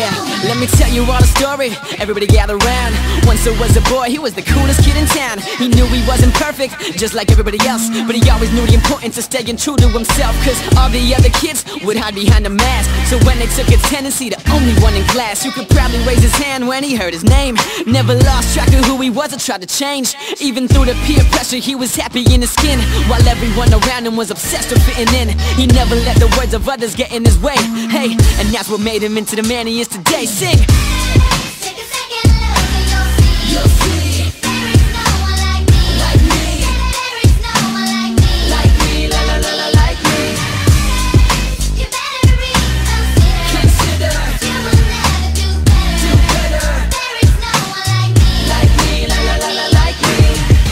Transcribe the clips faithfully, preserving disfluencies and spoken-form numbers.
Yeah, let me tell you all the story. Everybody gather round. Once there was a boy, he was the coolest kid in town. He knew he wasn't perfect, just like everybody else, but he always knew the importance of staying true to himself. Cause all the other kids would hide behind a mask. So when they took attendance, he the only one in class who could proudly raise his hand when he heard his name. Never lost track of who he was or tried to change. Even through the peer pressure, he was happy in his skin, while everyone around him was obsessed with fitting in. He never let the words of others get in his way. Hey, and that's what made him into the man he is today. Sing! Take a second look and you'll see. You'll see. There is no one like me. Like me. There is no one like me. Like me, la la la la, like me. You better reconsider. Consider. You will never do better. Do better. There is no one like me. Like me, la la la la, like me.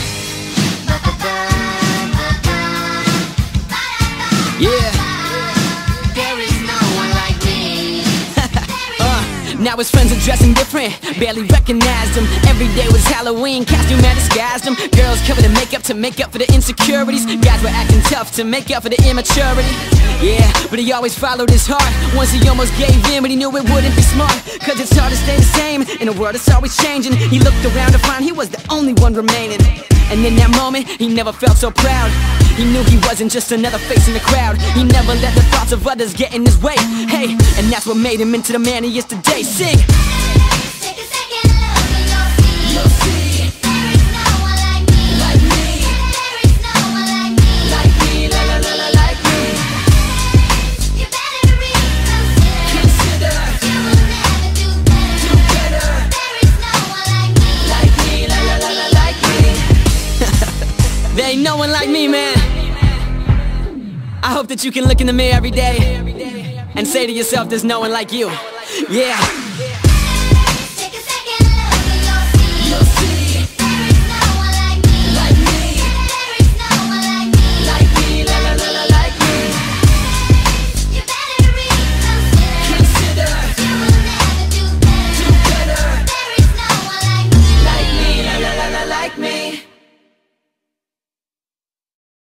Yeah. There is no one like me. Now his friends are dressing different, barely recognized him. Every day was Halloween, costume man disguised him. Girls covered in makeup to make up for the insecurities. Guys were acting tough to make up for the immaturity. Yeah, but he always followed his heart. Once he almost gave in, but he knew it wouldn't be smart. Cause it's hard to stay the same in a world that's always changing. He looked around to find he was the only one remaining. And in that moment, he never felt so proud. He knew he wasn't just another face in the crowd. He never let the thoughts of others get in his way. Hey, and that's what made him into the man he is today. Sing! Take a second look and you'll see. You'll see. There is no one like me. Like me. There is no one like me. Like me, la la la la, like me. You better reconsider. Consider. You will never do better. Do better. There is no one like me. Like me, la la la la, like me. There ain't no one like me, man. I hope that you can look in the mirror every day and say to yourself, there's no one like you. Yeah.